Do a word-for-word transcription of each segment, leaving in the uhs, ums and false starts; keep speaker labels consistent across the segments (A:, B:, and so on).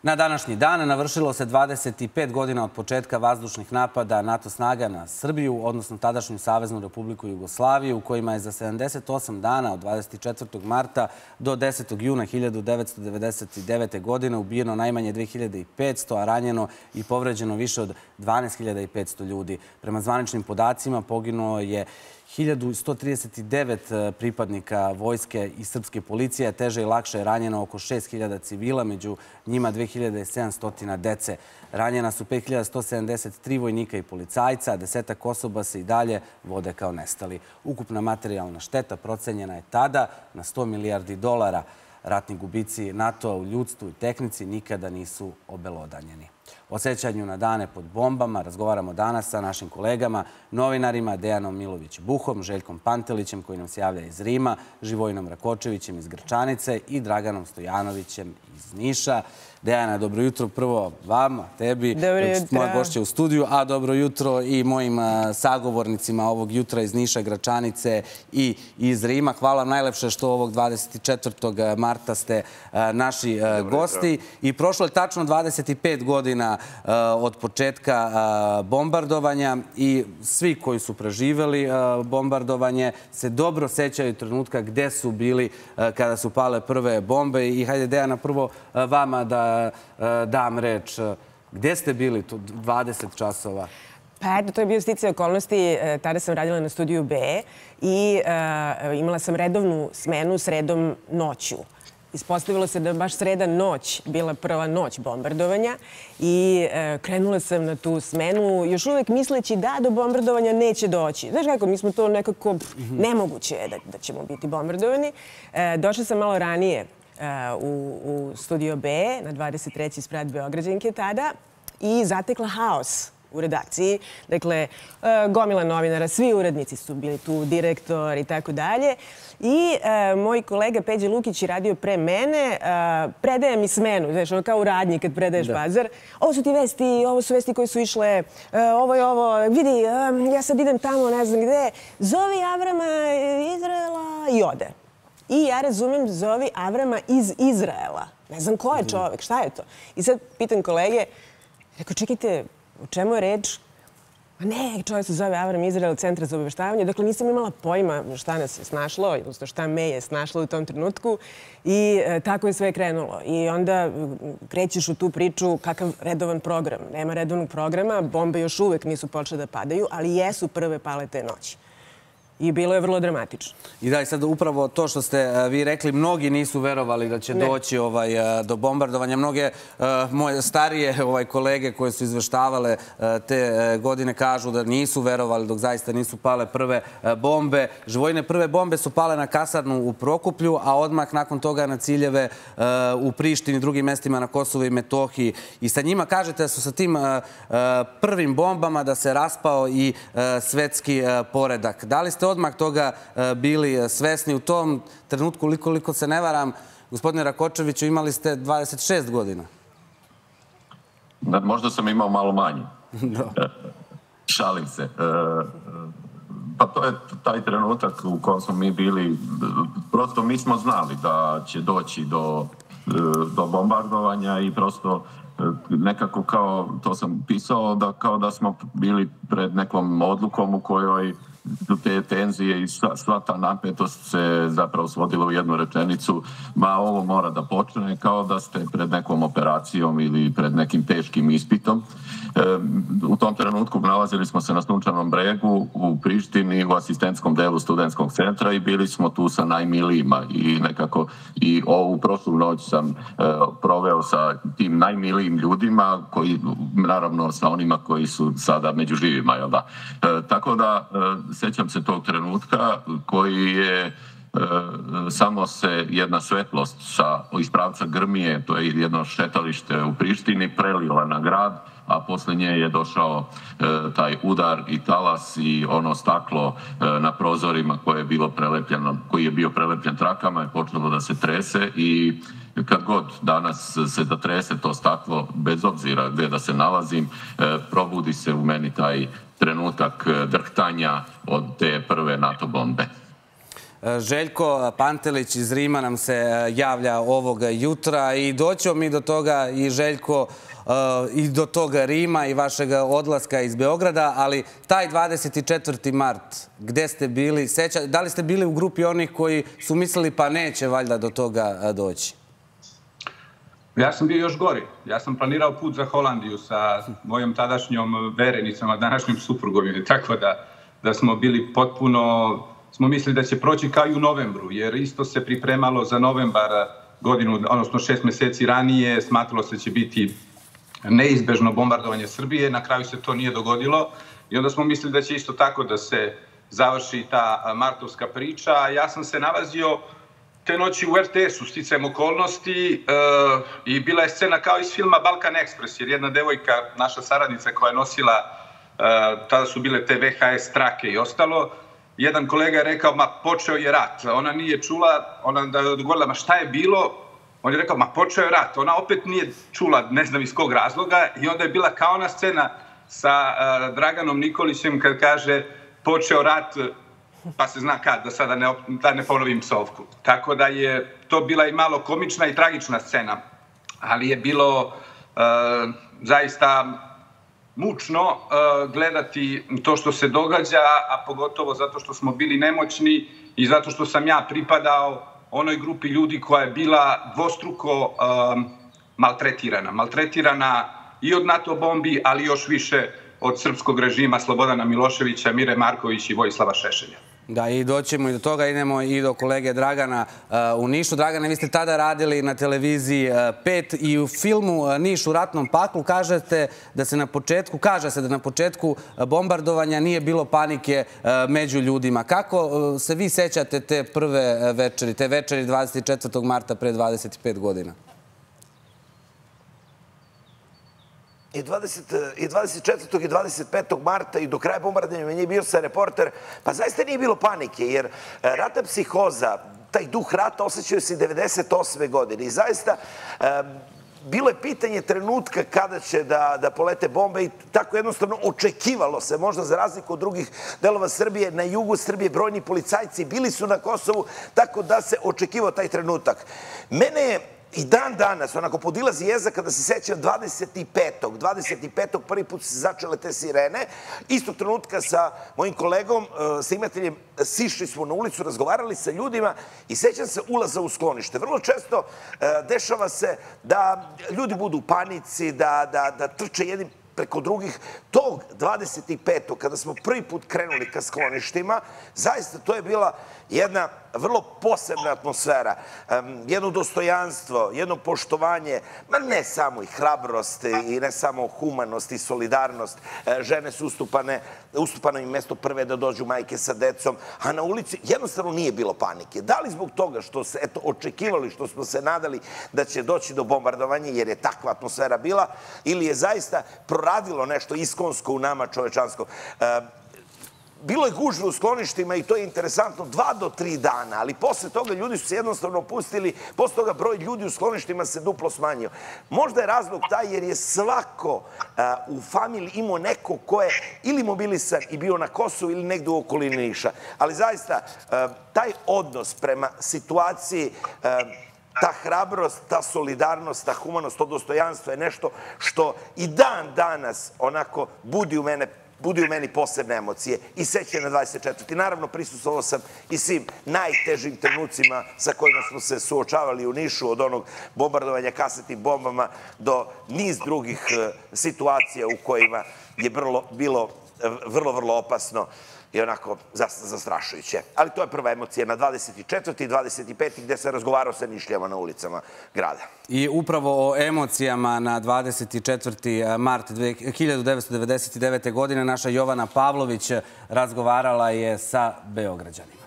A: Na današnji dan navršilo se dvadeset pet godina od početka vazdušnih napada NATO snaga na Srbiju, odnosno tadašnju Saveznu Republiku Jugoslaviju, u kojima je za sedamdeset osam dana od dvadeset četvrtog marta do desetog juna hiljadu devetsto devedeset devete. godine ubijeno najmanje dve hiljade petsto, a ranjeno i povređeno više od dvanaest hiljada petsto ljudi. Prema zvaničnim podacima poginulo je hiljadu sto trideset devet pripadnika vojske i srpske policije, a teže i lakše je ranjeno oko šest hiljada civila, među njima dve hiljade sedamsto dece. Ranjena su pet hiljada sto sedamdeset tri vojnika i policajca, a desetak osoba se i dalje vode kao nestali. Ukupna materijalna šteta procenjena je tada na sto milijardi dolara. Ratni gubici NATO-a u ljudstvu i tehnici nikada nisu obelodanjeni. O sećanju na dane pod bombama razgovaramo danas sa našim kolegama, novinarima Dejanom Milović-Buhom, Željkom Pantelićem koji nam se javlja iz Rima, Živojinom Rakočevićem iz Grčanice i Draganom Stojanovićem iz Niša. Dejana, dobro jutro prvo vama, tebi, moja gošća u studiju, a dobro jutro i mojim sagovornicima ovog jutra iz Niša, Gračanice i iz Rima. Hvala vam najlepše što ovog dvadeset četvrtog marta ste naši gosti. I prošlo je tačno dvadeset pet godina od početka bombardovanja i svi koji su preživeli bombardovanje se dobro sećaju trenutka gde su bili kada su pale prve bombe. I hajde, Dejana, prvo vama da dam reč. Gde ste bili tu dvadeset časova?
B: Pa eto, to je bio sticaj okolnosti. Tada sam radila na studiju B i imala sam redovnu smenu sredom noću. Ispostavilo se da baš sreda noć bila prva noć bombardovanja i krenula sam na tu smenu, još uvek misleći da do bombardovanja neće doći. Znaš kako, mi smo to nekako nemoguće je da ćemo biti bombardovani. Došla sam malo ranije u studio B na dvadeset treći sprat Beograđanke tada i zatekla haos u redakciji. Dakle, gomila novinara, svi urednici su bili tu, direktor i tako dalje. I moj kolega Peđa Lukić je radio pre mene, predaje mi smenu, znaš, ono kao u radnji kad predaješ bazar. Ovo su ti vesti, ovo su vesti koje su išle, ovo je ovo, vidi, ja sad idem tamo, ne znam gde, zovi Avrama Izraela i ode. I ja razumem, zovi Avrama iz Izraela. Ne znam ko je čovek, šta je to? I sad pitan kolege, rekao, čekajte, o čemu je reč? A ne, čovjek se zove Avram Izrael, Centra za obaveštavanje. Dakle, nisam imala pojma šta nas je snašlo, odnosno šta me je snašlo u tom trenutku. I tako je sve krenulo. I onda krećeš u tu priču kakav redovan program. Nema redovnog programa, bombe još uvek nisu počele da padaju, ali jesu prve pale te noći. I bilo je vrlo dramatično.
A: I da, i sad upravo to što ste vi rekli, mnogi nisu verovali da će doći do bombardovanja. Mnoge moje starije kolege koje su izveštavale te godine kažu da nisu verovali dok zaista nisu pale prve bombe. Živojine, prve bombe su pale na kasarnu u Prokuplju, a odmah nakon toga na ciljeve u Prištini i drugim mestima na Kosovu i Metohiji. I sa njima kažete da su sa tim prvim bombama da se raspao i svetski poredak. Da li ste odmah toga bili svesni u tom trenutku, koliko se ne varam, gospodine Rakočeviću, imali ste dvadeset šest godina?
C: Možda sam imao malo manje. Šalim se. Pa to je taj trenutak u kojem smo mi bili, prosto mi smo znali da će doći do bombardovanja i prosto nekako kao, to sam pisao, da kao da smo bili pred nekom odlukom u kojoj te tenzije i sva ta napetost se zapravo svodila u jednu rečenicu, ma ovo mora da počne, kao da ste pred nekom operacijom ili pred nekim teškim ispitom. U tom trenutku nalazili smo se na Sunčanom bregu u Prištini u asistentskom delu studentskog centra i bili smo tu sa najmilijima i nekako i ovu prošlu noć sam proveo sa tim najmilijim ljudima koji, naravno sa onima koji su sada među živima, jel da? Tako da sećam se tog trenutka koji je samo se jedna svetlost iz pravca Grmije, to je jedno šetalište u Prištini, prelila na grad, a posle nje je došao taj udar i talas i ono staklo na prozorima koje je bilo prelepljeno, koji je bio prelepljen trakama, je počelo da se trese i kad god danas se da trese to staklo, bez obzira gde da se nalazim, probudi se u meni taj trenutak drhtanja od te prve NATO bombe.
A: Željko Pantelić iz Rima nam se javlja ovog jutra i doćemo mi do toga i Željko i do toga Rima i vašeg odlaska iz Beograda, ali taj dvadeset četvrti mart, gde ste bili, da li ste bili u grupi onih koji su mislili pa neće valjda do toga doći?
D: Ja sam bio još gori. Ja sam planirao put za Holandiju sa mojom tadašnjom verenicom, a današnjom suprugom, tako da, da smo bili potpuno, smo mislili da će proći kao i u novembru, jer isto se pripremalo za novembar godinu, odnosno šest meseci ranije, smatralo se će biti neizbežno bombardovanje Srbije, na kraju se to nije dogodilo i onda smo mislili da će isto tako da se završi ta martovska priča, a ja sam se nalazio te noći u er te esu, sticajem okolnosti, i bila je scena kao iz filma Balkan Ekspres, jer jedna devojka, naša saradnica koja je nosila, tada su bile te ve ha es trake i ostalo, jedan kolega je rekao, ma počeo je rat. Ona nije čula, ona je odgovorila, ma šta je bilo? On je rekao, ma počeo je rat. Ona opet nije čula, ne znam iz kog razloga, i onda je bila kao ona scena sa Draganom Nikolićem kad kaže, počeo rat, pa se zna kad, da sada ne, da ne ponovim psovku. Tako da je to bila i malo komična i tragična scena, ali je bilo uh, zaista mučno uh, gledati to što se događa, a pogotovo zato što smo bili nemoćni i zato što sam ja pripadao onoj grupi ljudi koja je bila dvostruko uh, maltretirana. Maltretirana i od NATO bombi, ali još više od srpskog režima Slobodana Miloševića, Mire Marković i Vojislava Šešelja.
A: Da, i doćemo i do toga, idemo i do kolege Dragana u Nišu. Dragane, vi ste tada radili na televiziji pet i u filmu Niš u ratnom paklu kažete da se na početku, kaže se da na početku bombardovanja nije bilo panike među ljudima. Kako se vi sećate te prve večeri, te večeri dvadeset četvrtog marta pre dvadeset pet godina?
E: I dvadeset četvrtog i dvadeset petog marta i do kraja bombardovanja meni je bio sam reporter, pa zaista nije bilo panike, jer ratna psihoza, taj duh rata osjećaju se devedeset osme godine i zaista bilo je pitanje trenutka kada će da polete bombe i tako jednostavno očekivalo se, možda za razliku od drugih delova Srbije, na jugu Srbije brojni policajci bili su na Kosovu, tako da se očekivao taj trenutak. Mene je i dan danas, onako podilazi jeza kada se sećam dvadeset petog dvadeset petog prvi put se začele te sirene. Istog trenutka sa mojim kolegom, snimateljem, sišli smo na ulicu, razgovarali sa ljudima i sećam se ulaza u sklonište. Vrlo često dešava se da ljudi budu u panici, da trče jednim preko drugih. Tog dvadeset petog kada smo prvi put krenuli ka skloništima, zaista to je bila jedna vrlo posebna atmosfera, jedno dostojanstvo, jedno poštovanje, ma ne samo i hrabrost i ne samo humanost i solidarnost. Žene su ustupane, ustupano im mesto prve da dođu majke sa decom, a na ulici jednostavno nije bilo panike. Da li zbog toga što se očekivali, što smo se nadali da će doći do bombardovanja, jer je takva atmosfera bila, ili je zaista proradilo nešto iskonsko u nama čovečansko. Bilo je gužve u skloništima i to je interesantno dva do tri dana, ali posle toga ljudi su se jednostavno opustili, posle toga broj ljudi u skloništima se duplo smanjio. Možda je razlog taj jer je svako u familiji imao neko ko je ili mobilisan i bio na Kosovu ili negde u okolini Niša. Ali zaista, taj odnos prema situaciji, ta hrabrost, ta solidarnost, ta humanost, to dostojanstvo je nešto što i dan danas onako budi u mene budi u meni posebne emocije i sećanje na dvadeset četvrti Naravno, prisustvovao sam i svim najtežim trenucima sa kojima smo se suočavali u Nišu, od onog bombardovanja kasetnim bombama do niz drugih situacija u kojima je bilo vrlo, vrlo opasno i onako zastrašujuće. Ali to je prva emocija na dvadeset četvrti i dvadeset peti gde sam razgovarao sa Nišlijama na ulicama grada.
A: I upravo o emocijama na dvadeset četvrti mart hiljadu devetsto devedeset devete. godine naša Jovana Pavlović razgovarala je sa Beograđanima.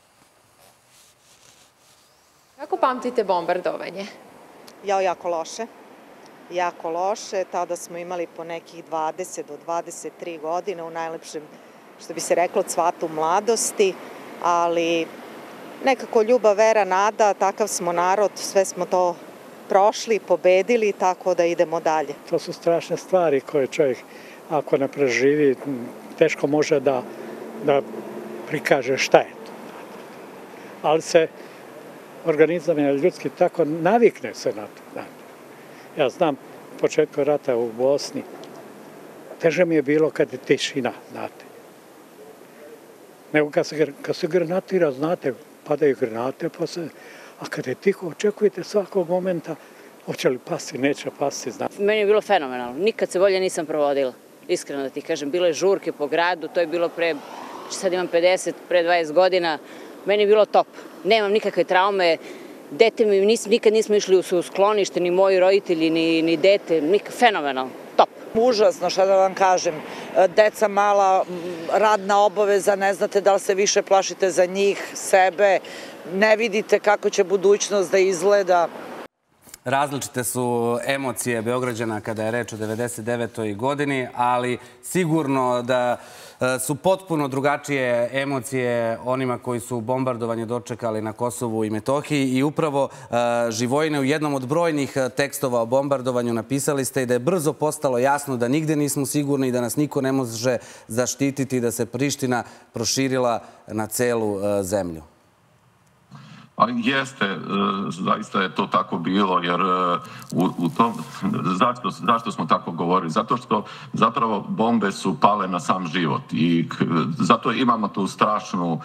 F: Kako pamtite bombardovanje?
G: Jao, jako loše. Jako loše. Tada smo imali po nekih dvadeset do dvadeset tri godine u najlepšem, što bi se reklo, cvatu mladosti, ali nekako ljubav, vera, nada, takav smo narod, sve smo to prošli, pobedili, tako da idemo dalje.
H: To su strašne stvari koje čovjek, ako ne preživi, teško može da prikaže šta je to. ali se organizam je ljudski tako navikne se na to. Znate. Ja znam početku rata u Bosni, teže mi je bilo kad je tišina, znate. Nego kad se, kad se granatira, znate, padaju granate, pa se, a kad je tiho, očekujete svakog momenta, hoće li pasti, neće pasti, znate.
I: Meni je bilo fenomenalno, nikad se bolje nisam provodila, iskreno da ti kažem. Bilo je žurke po gradu, to je bilo pre, sad imam pedeset, pre dvadeset godina, meni je bilo top. Nemam nikakve traume, dete mi, nis, nikad nismo išli u sklonište, ni moji roditelji, ni, ni dete, nikad, fenomenalno, top.
J: Užasno, šta da vam kažem, deca mala, radna obaveza, ne znate da li se više plašite za njih, sebe, ne vidite kako će budućnost da izgleda.
A: Različite su emocije Beograđana kada je reč o devedeset devetoj godini, ali sigurno da su potpuno drugačije emocije onima koji su bombardovanje dočekali na Kosovu i Metohiji i upravo Živojine u jednom od brojnih tekstova o bombardovanju napisali ste i da je brzo postalo jasno da nigde nismo sigurni i da nas niko ne može zaštititi i da se Priština proširila na celu zemlju.
C: Ali jeste, zaista je to tako bilo, jer u, u tom, zašto, zašto smo tako govorili? Zato što zapravo bombe su pale na sam život i zato imamo tu strašnu,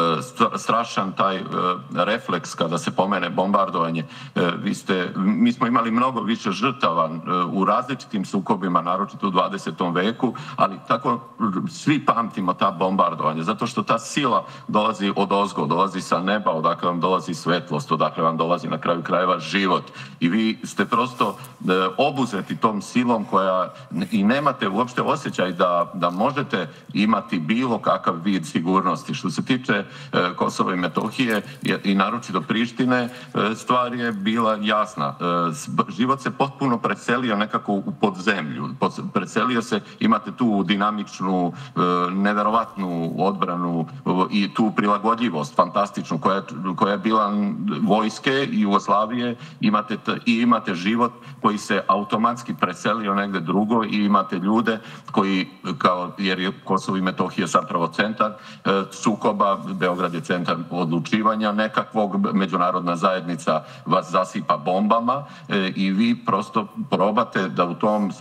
C: strašan taj refleks kada se pomene bombardovanje. Vi ste, mi smo imali mnogo više žrtava u različitim sukobima, naročito u dvadesetom veku, ali tako svi pamtimo ta bombardovanja, zato što ta sila dolazi od ozgo, dolazi sa neba, odakle vam dolazi svetlost, odakle vam dolazi na kraju krajeva život. I vi ste prosto obuzeti tom silom koja i nemate uopšte osjećaj da, da možete imati bilo kakav vid sigurnosti. Što se tiče Kosova i Metohije i naročito Prištine, stvar je bila jasna. Život se potpuno preselio nekako u podzemlju. Preselio se, imate tu dinamičnu, neverovatnu odbranu i tu prilagodljivost fantastičnu koja, koja je bila vojske Jugoslavije, imate t, i imate život koji se automatski preselio negde drugo i imate ljude koji, kao, jer je Kosovo i Metohija zapravo centar sukoba, Beograd je centar odlučivanja nekakvog, međunarodna zajednica vas zasipa bombama i vi prosto probate da u tom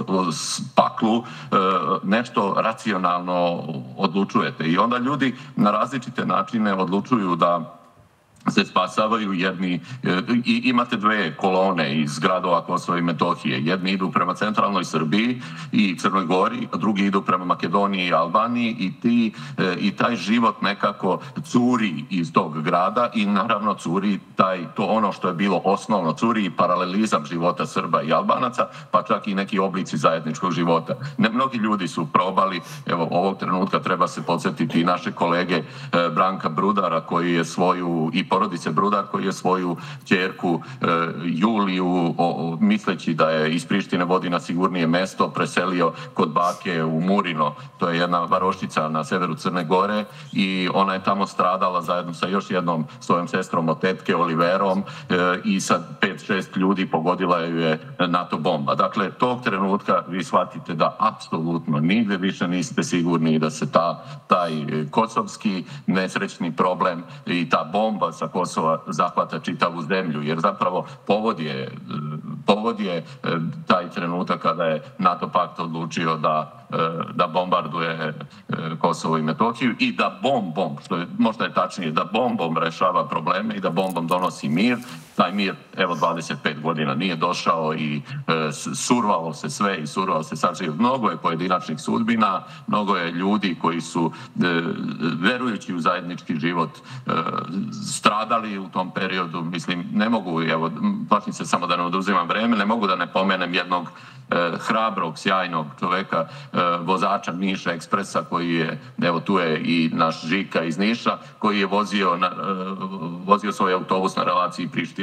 C: paklu nešto racionalno odlučujete. I onda ljudi na različite načine odlučuju da se spasavaju. Jedni, i imate dve kolone iz gradova Kosova i Metohije. Jedni idu prema centralnoj Srbiji i Crnoj Gori, a drugi idu prema Makedoniji i Albaniji i, ti, i taj život nekako curi iz tog grada i naravno curi taj, to ono što je bilo osnovno, curi i paralelizam života Srba i Albanaca, pa čak i neki oblici zajedničkog života. Ne, mnogi ljudi su probali, evo ovog trenutka treba se podsjetiti i naše kolege Branka Brudara koji je svoju i porodice Brudar koji je svoju ćerku e, Juliju, o, o, misleći da je iz Prištine vodi na sigurnije mesto, preselio kod bake u Murino. To je jedna varošica na severu Crne Gore i ona je tamo stradala zajedno sa još jednom svojom sestrom od tetke Oliverom e, i sa pet šest ljudi pogodila ju je NATO bomba. Dakle, tog trenutka vi shvatite da apsolutno nigde više niste sigurni da se ta, taj kosovski nesrećni problem i ta bomba sa Kosova zahvata čitavu zemlju, jer zapravo povod je, povod je taj trenutak kada je NATO pakt odlučio da, da bombarduje Kosovo i Metohiju i da bombom, što je možda je tačnije, da bombom rešava probleme i da bombom donosi mir. Taj mir, evo, dvadeset pet godina nije došao i e, survalo se sve i survalo se sad život. Mnogo je pojedinačnih sudbina, mnogo je ljudi koji su, e, verujući u zajednički život, e, stradali u tom periodu. Mislim, ne mogu, evo, plašim se samo da ne oduzimam vreme, ne mogu da ne pomenem jednog e, hrabrog, sjajnog čoveka, e, vozača Niša Ekspresa, koji je, evo, tu je i naš Žika iz Niša, koji je vozio, na, e, vozio svoj autobus na relaciji Priština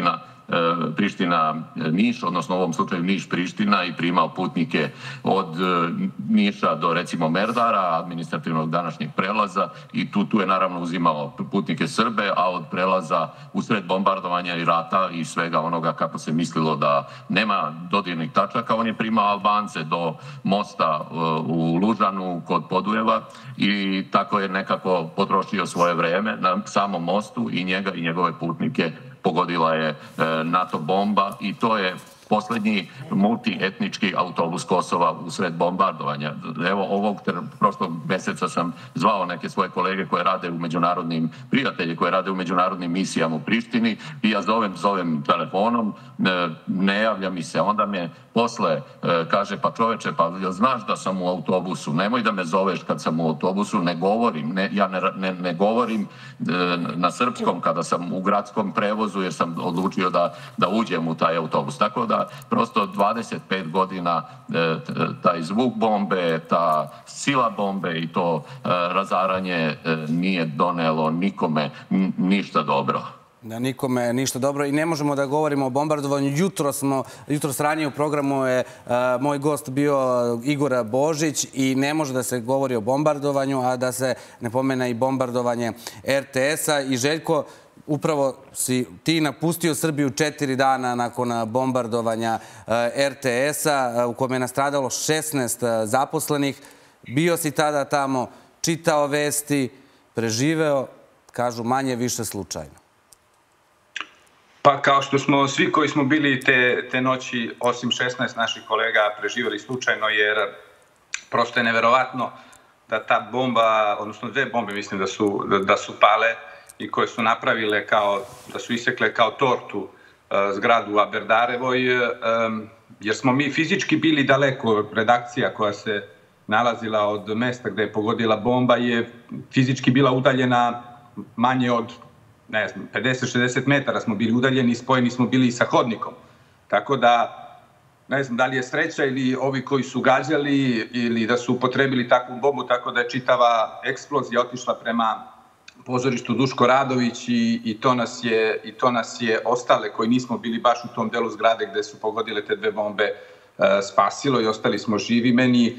C: Priština-Niš, odnosno u ovom slučaju Niš-Priština, i primao putnike od Niša do recimo Merdara, administrativnog današnjeg prelaza, i tu, tu je naravno uzimao putnike Srbe, a od prelaza usred bombardovanja i rata i svega onoga kako se mislilo da nema dodirnih tačaka, on je primao Albance do mosta u Lužanu kod Podujeva i tako je nekako potrošio svoje vreme na samom mostu i njega i njegove putnike pogodila je NATO bomba i to je poslednji multietnički autobus Kosova usred bombardovanja. Evo, ovog prošlog meseca sam zvao neke svoje kolege koje rade u međunarodnim, prijatelje koje rade u međunarodnim misijama u Prištini i ja zovem, zovem telefonom, ne javlja mi se, onda me posle kaže, pa čoveče, pa znaš da sam u autobusu, nemoj da me zoveš kad sam u autobusu, ne govorim, ne, ja ne, ne, ne govorim na srpskom kada sam u gradskom prevozu jer sam odlučio da, da uđem u taj autobus. Tako da prosto dvadeset pet godina taj zvuk bombe, ta sila bombe i to razaranje nije donelo nikome ništa dobro.
A: Da, nikome ništa dobro i ne možemo da govorimo o bombardovanju. Jutro smo, jutro ranije u programu je uh, moj gost bio Igor Božić i ne može da se govori o bombardovanju, a da se ne pomene i bombardovanje er te es-a. I Željko, upravo si ti napustio Srbiju četiri dana nakon bombardovanja er te es-a u kome je nastradalo šesnaest zaposlenih. Bio si tada tamo, čitao vesti, preživeo, kažu manje više slučajno.
D: Pa kao što smo svi koji smo bili te, te noći, osim šesnaest naših kolega, preživjeli slučajno, jer prosto je neverovatno da ta bomba, odnosno dve bombe mislim da su, da, da su pale i koje su napravile kao, da su isekle kao tortu uh, zgradu u Aberdarevoj, um, jer smo mi fizički bili daleko. Redakcija koja se nalazila od mesta gde je pogodila bomba je fizički bila udaljena manje od, ne znam, pedeset šezdeset metara smo bili udaljeni i spojeni smo bili i sa hodnikom. Tako da, ne znam da li je sreća ili ovi koji su gađali ili da su upotrebili takvu bombu, tako da je čitava eksplozija otišla prema pozorištu Duško Radović i, i, to nas je, i to nas je ostale koji nismo bili baš u tom delu zgrade gde su pogodile te dve bombe e, spasilo i ostali smo živi. Meni e,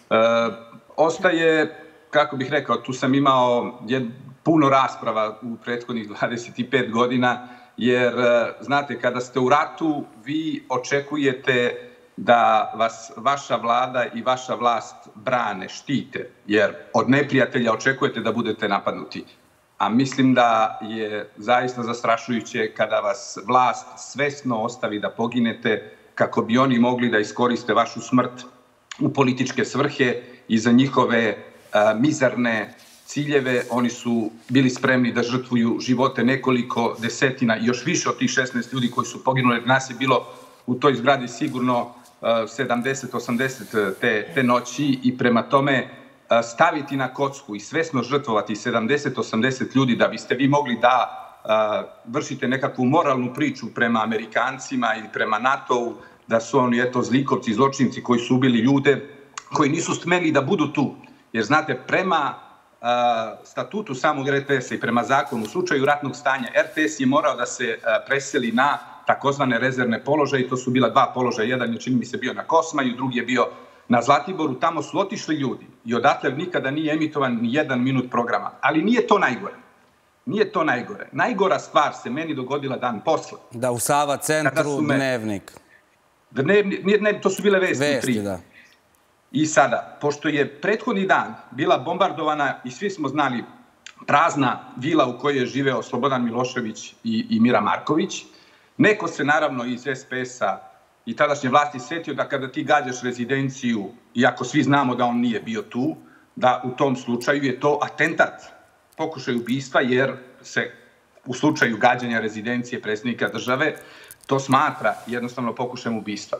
D: ostaje, kako bih rekao, tu sam imao jed, puno rasprava u prethodnih dvadeset pet godina, jer znate, kada ste u ratu, vi očekujete da vas vaša vlada i vaša vlast brane, štite, jer od neprijatelja očekujete da budete napadnuti. A mislim da je zaista zastrašujuće kada vas vlast svesno ostavi da poginete kako bi oni mogli da iskoriste vašu smrt u političke svrhe i za njihove a, mizerne ciljeve. Oni su bili spremni da žrtvuju živote nekoliko desetina i još više od tih šesnaest ljudi koji su poginuli. Nas je bilo u toj zgradi sigurno sedamdeset osamdeset te, te noći i prema tome staviti na kocku i svesno žrtvovati sedamdeset osamdeset ljudi da biste vi mogli da a, vršite nekakvu moralnu priču prema Amerikancima i prema NATO-u, da su oni eto zlikovci, zločinci koji su ubili ljude koji nisu smeli da budu tu. Jer znate, prema a, statutu samog er te es-a i prema zakonu u slučaju ratnog stanja, er te es je morao da se a, preseli na takozvane rezervne položaje i to su bila dva položaja. Jedan je, čini mi se, bio na Kosmaju, drugi je bio na Zlatiboru. Tamo su otišli ljudi i odatle nikada nije emitovan ni jedan minut programa. Ali nije to najgore. Nije to najgore. Najgora stvar se meni dogodila dan posle.
A: Da, u Sava centru me... dnevnik.
D: Dnevnik, ne, to su bile vesti.
A: Vesti, da.
D: I sada, pošto je prethodni dan bila bombardovana i svi smo znali prazna vila u kojoj je živeo Slobodan Milošević i, i Mira Marković, neko se naravno iz es pe es-a i tadašnje vlasti setio da kada ti gađaš rezidenciju, iako svi znamo da on nije bio tu, da u tom slučaju je to atentat, pokušaj ubistva, jer se u slučaju gađanja rezidencije predsjednika države to smatra jednostavno pokušajem ubistva.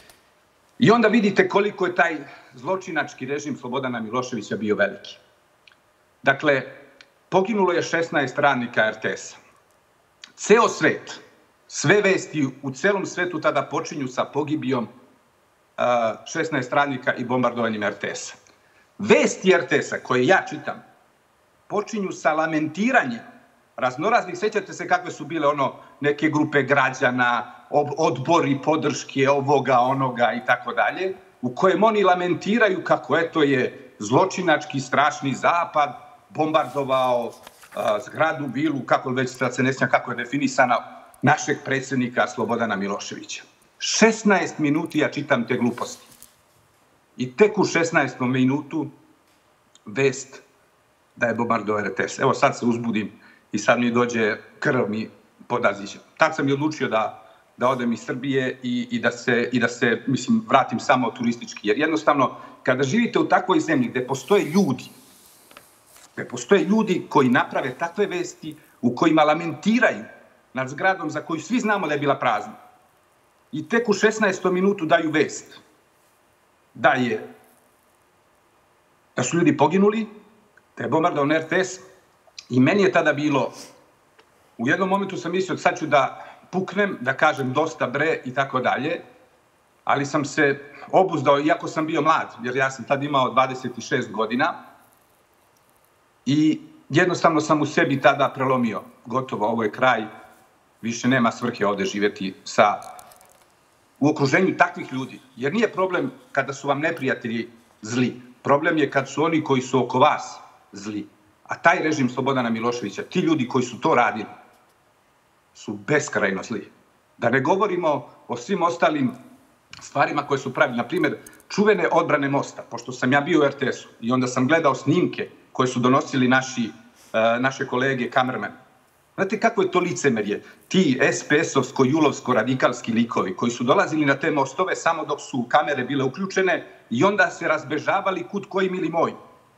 D: I onda vidite koliko je taj zločinački režim Slobodana Miloševića bio veliki. Dakle, poginulo je šesnaest radnika er te es-a. Ceo svet, sve vesti u celom svetu tada počinju sa pogibijom šesnaest radnika i bombardovanjem er te es-a. Vesti er te es-a koje ja čitam počinju sa lamentiranjem raznoraznih. Sećate se kakve su bile ono neke grupe građana, odbori podrške ovoga, onoga i tako dalje, u kojem oni lamentiraju kako eto je zločinački, strašni zapad bombardovao zgradu, vilu, kako već sad se ne sjećam kako je definisana, našeg predsjednika Slobodana Miloševića. šesnaest minuti ja čitam te gluposti. I tek u šesnaestom minutu vest da je bombardovao R T S. Evo sad se uzbudim i sad mi dođe krv mi podaziće. Tad sam i odlučio da, da odem iz Srbije i, i, da se, i da se, mislim, vratim samo turistički. Jer jednostavno, kada živite u takvoj zemlji gde postoje ljudi, gde postoje ljudi koji naprave takve vesti, u kojima lamentiraju nad zgradom za koju svi znamo da je bila prazna, i tek u šesnaestom minutu daju vest da je, da su ljudi poginuli, da je bombardovan R T S, i meni je tada bilo, u jednom momentu sam mislio sad ću da puknem, da kažem dosta bre i tako dalje, ali sam se obuzdao, iako sam bio mlad, jer ja sam tad imao dvadeset šest godina, i jednostavno sam u sebi tada prelomio, gotovo, ovo je kraj, više nema svrhe ovde živjeti sa, u okruženju takvih ljudi. Jer nije problem kada su vam neprijatelji zli, problem je kad su oni koji su oko vas zli. A taj režim Slobodana Miloševića, ti ljudi koji su to radili, su beskrajno zli. Da ne govorimo o svim ostalim stvarima koje su pravili. Naprimjer, čuvene odbrane mosta, pošto sam ja bio u R T S-u i onda sam gledao snimke koje su donosili naši, naše kolege kamermeni. Znate kako je to licemerje? Ti es pe esovo-julovsko-radikalski likovi koji su dolazili na te mostove samo dok su kamere bile uključene i onda se razbežavali kud koji mili moj.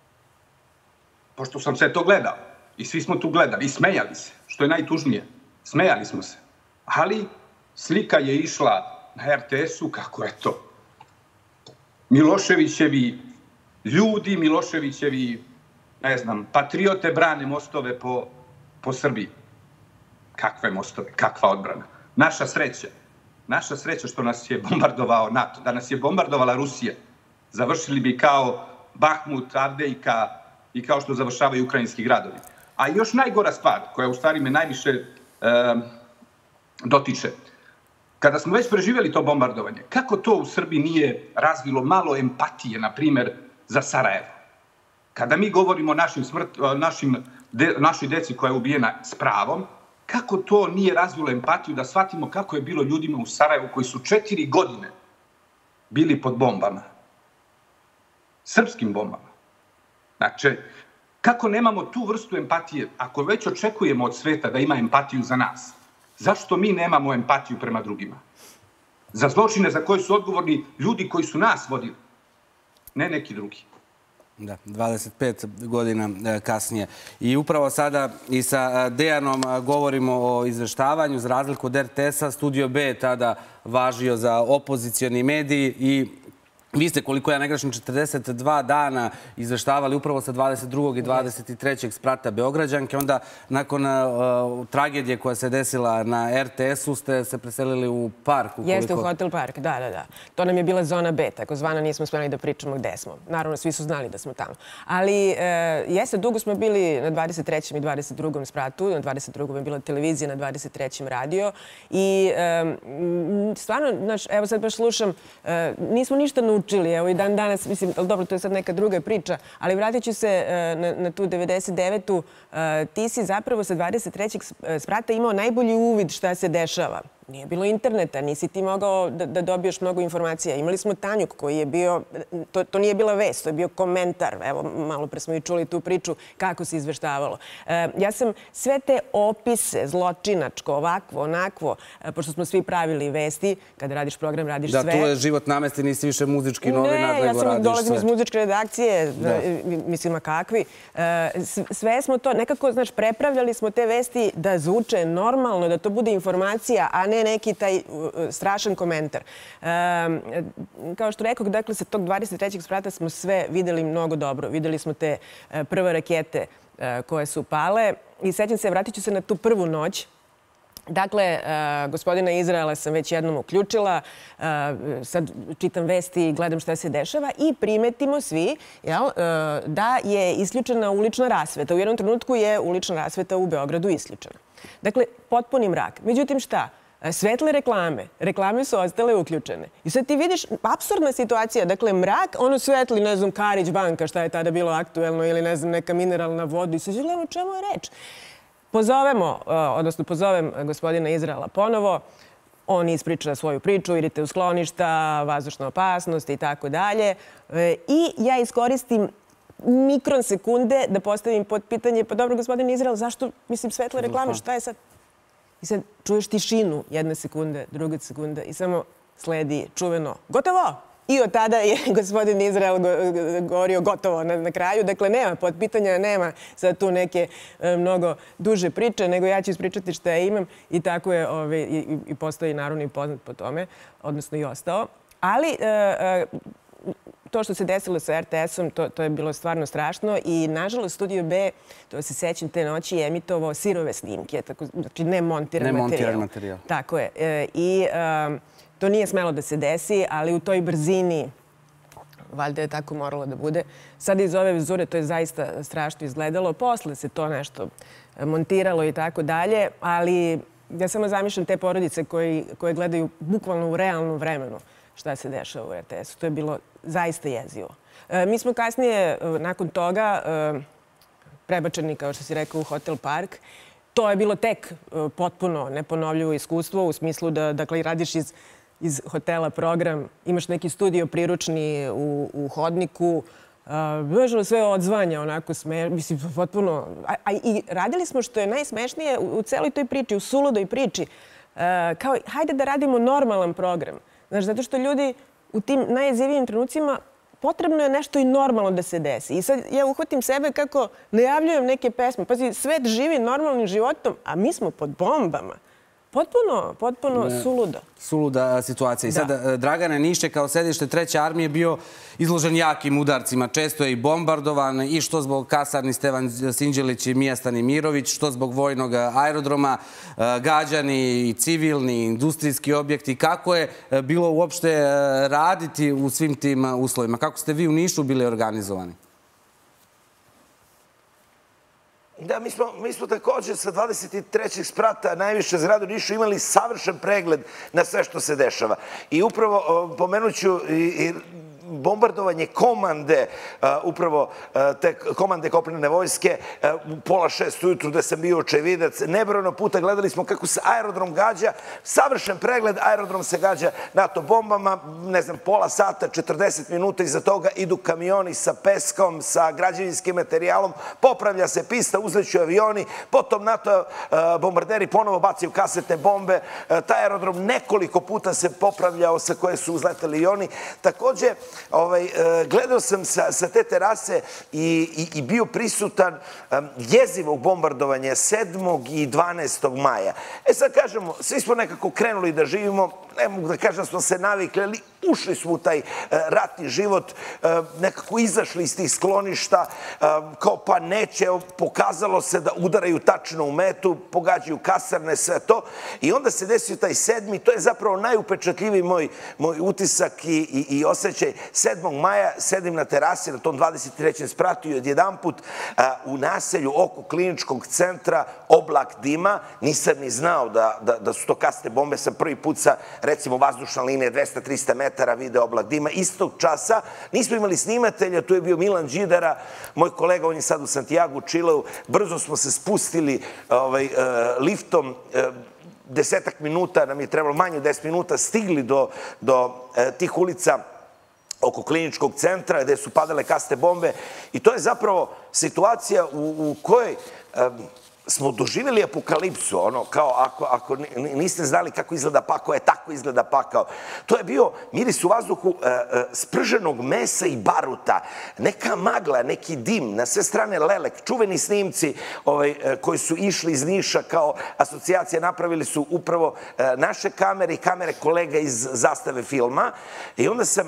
D: Pošto sam sve to gledao i svi smo tu gledali i smejali se, što je najtužnije. Smejali smo se. Ali slika je išla na R T S-u kako je to. Miloševićevi ljudi, Miloševićevi, ne znam, patriote brane mostove po, po Srbiji. Kakve mostove, kakva odbrana. Naša sreća, naša sreća što nas je bombardovao NATO, da nas je bombardovala Rusija, završili bi kao Bahmut, Avdejka i kao što završavaju ukrajinski gradovi. A još najgora stvar, koja u stvari me najviše e, dotiče, kada smo već preživjeli to bombardovanje, kako to u Srbiji nije razvilo malo empatije, na primjer, za Sarajevo? Kada mi govorimo o našim smrt, našim, de, našoj deci koja je ubijena s pravom, kako to nije razvilo empatiju da shvatimo kako je bilo ljudima u Sarajevu koji su četiri godine bili pod bombama? Srpskim bombama. Znači, kako nemamo tu vrstu empatije, ako već očekujemo od sveta da ima empatiju za nas, zašto mi nemamo empatiju prema drugima? Za zločine za koje su odgovorni ljudi koji su nas vodili, ne neki drugi.
A: Da, dvadeset pet godina kasnije. I upravo sada i sa Dejanom govorimo o izveštavanju. Za razliku od R T S-a, Studio B je tada važio za opozicioni mediji i vi ste, koliko ja ne grešim, četrdeset dva dana izveštavali upravo sa dvadeset drugog i dvadeset trećeg sprata Beograđanke. Onda, nakon uh, tragedije koja se desila na R T S-u, ste se preselili u park. Ukoliko...
B: Jeste, u Hotel Park, da, da, da. To nam je bila zona B, takozvana, nismo smjeli da pričamo gde smo. Naravno, svi su znali da smo tamo. Ali, uh, jeste, dugo smo bili na dvadeset trećem i dvadeset drugom spratu. Na dvadeset drugom je bila televizija, na dvadeset trećem radio. I um, stvarno, znaš, evo sad baš slušam, uh, nismo ništa naučili. Evo i dan danas, mislim, dobro, to je sad neka druga priča, ali vratit ću se na, na tu devedeset devetu. Ti si zapravo sa dvadeset trećeg sprata imao najbolji uvid šta se dešava. Nije bilo interneta, nisi ti mogao da, da dobiješ mnogo informacija. Imali smo Tanjuk koji je bio, to, to nije bila vest, to je bio komentar. Evo, malo pre smo i čuli tu priču kako se izveštavalo. E, ja sam sve te opise, zločinačko, ovakvo, onakvo, pošto smo svi pravili vesti, kada radiš program, radiš
A: da,
B: sve.
A: Da, tu je život namesti, nisi više muzički novinar, nego radiš sve.
B: Ne, ja sam dolazim iz muzičke redakcije, da. Mislim, a kakvi. E, sve smo to, nekako, znaš, prepravljali smo te vesti da zvuče normalno, da to bude informacija, a ne ne neki taj strašan komentar. Kao što rekao, dakle, sa tog dvadeset trećeg sprata smo sve videli mnogo dobro. Videli smo te prve rakete koje su pale. I sećam se, vratit ću se na tu prvu noć. Dakle, gospodina Izraela sam već jednom uključila, sad čitam vesti i gledam šta se dešava i primetimo svi da je isključena ulična rasveta. U jednom trenutku je ulična rasveta u Beogradu isključena. Dakle, potpuni mrak. Međutim, šta? Svetle reklame. Reklame su ostale uključene. I sad ti vidiš, apsurdna situacija. Dakle, mrak, ono svetli, ne znam, Karić banka, šta je tada bilo aktuelno, ili ne znam, neka mineralna voda. I sad gledamo o čemu je reč. Pozovemo, odnosno pozovem gospodina Izraela ponovo. On ispriča svoju priču, idite u skloništa, vazdušna opasnost i tako dalje. I ja iskoristim mikron sekunde da postavim pod pitanje, pa dobro, gospodin Izrael, zašto, mislim, svetle reklame, šta je sad? I sad čuješ tišinu jedne sekunde, druge sekunde i samo sledi čuveno gotovo! I od tada je gospodin Izrael govorio gotovo na kraju. Dakle, nema podpitanja, nema sad tu neke mnogo duže priče, nego ja ću ispričati šta ja imam i tako je i postoji naravno i poznat po tome, odnosno i ostao. Ali to što se desilo sa er te esom, to je bilo stvarno strašno i nažalost Studio B, to se sećam te noći, je emitovao sirove snimke, znači ne montiran materijal. Tako je. I to nije smelo da se desi, ali u toj brzini, valjda je tako moralo da bude. Sada iz ove vizure to je zaista strašno izgledalo. Posle se to nešto montiralo i tako dalje, ali ja samo zamišljam te porodice koje gledaju bukvalno u realnom vremenu šta se dešava u er te esu. To je bilo zaista jezivo. Mi smo kasnije, nakon toga, prebačeni, kao što si rekao, u Hotel Park. To je bilo tek potpuno neponovljivo iskustvo u smislu da, dakle, radiš iz iz hotela program, imaš neki studio priručni u hodniku, bežalo sve odzvanja, onako sme, mislim, potpuno... A i radili smo, što je najsmešnije u celoj toj priči, u suludoj priči, kao, hajde da radimo normalan program. Znaš, zato što ljudi u tim najjezivijim trenucima potrebno je nešto i normalno da se desi. I sad ja uhvatim sebe kako najavljujem neke pesme. Pazi, svet živi normalnim životom, a mi smo pod bombama. Potpuno, potpuno suludo.
A: Suluda situacija. I sad Dragane Nišće kao sedište Treće armije bio izložen jakim udarcima. Često je i bombardovan i što zbog kasarni Stevan Sinđelić i Mija Stanimirović, što zbog vojnog aerodroma, gađani i civilni, industrijski objekti. Kako je bilo uopšte raditi u svim tim uslovima? Kako ste vi u Nišu bili organizovani?
E: Da, mi smo također sa dvadeset trećeg sprata najviše zgradu Nišu imali savršen pregled na sve što se dešava. I upravo pomenuću i bombardovanje komande, upravo te komande kopnene vojske, pola šest ujutru gde sam bio očevidac, nebrojeno puta gledali smo kako se aerodrom gađa, savršen pregled, aerodrom se gađa NATO bombama, ne znam, pola sata, četrdeset minuta iza toga idu kamioni sa peskom, sa građevinskim materijalom, popravlja se pista, uzleću avioni, potom NATO bombarderi ponovo bacaju kasetne bombe, taj aerodrom nekoliko puta se popravljao sa koje su uzletali i oni. Takođe, gledao sam sa te terase i bio prisutan jezivog bombardovanja sedmog i dvanaestog maja. E sad kažemo, svi smo nekako krenuli da živimo, ne mogu da kažem da smo se navikli, ali ušli smo u taj ratni život, nekako izašli iz tih skloništa, kao pa neće, pokazalo se da udaraju tačno u metu, pogađaju kasarne, sve to. I onda se desio taj sedmi, to je zapravo najupečatljiviji moj utisak i osjećaj. sedmog maja sedim na terasi na tom dvadeset trećem spratu i odjedan put u naselju oko kliničkog centra oblak dima. Nisam ni znao da su to kasne bombe. Sam prvi put sa, recimo, vazdušna linija dvesta do trista metara video oblak dima. Istog časa nismo imali snimatelja, tu je bio Milan Đidara, moj kolega, on je sad u Santiago, u Čileu. Brzo smo se spustili liftom, desetak minuta, nam je trebalo manje od deset minuta, stigli do tih ulica oko kliničkog centra gde su padale kasne bombe i to je zapravo situacija u kojoj smo doživjeli apokalipsu, ono, kao ako niste znali kako izgleda pakao, je tako izgleda pakao. To je bio miris u vazduhu sprženog mesa i baruta, neka magla, neki dim, na sve strane lelek, čuveni snimci koji su išli iz Niša kao asocijacija, napravili su upravo naše kamere i kamere kolega iz Zastave filma i onda sam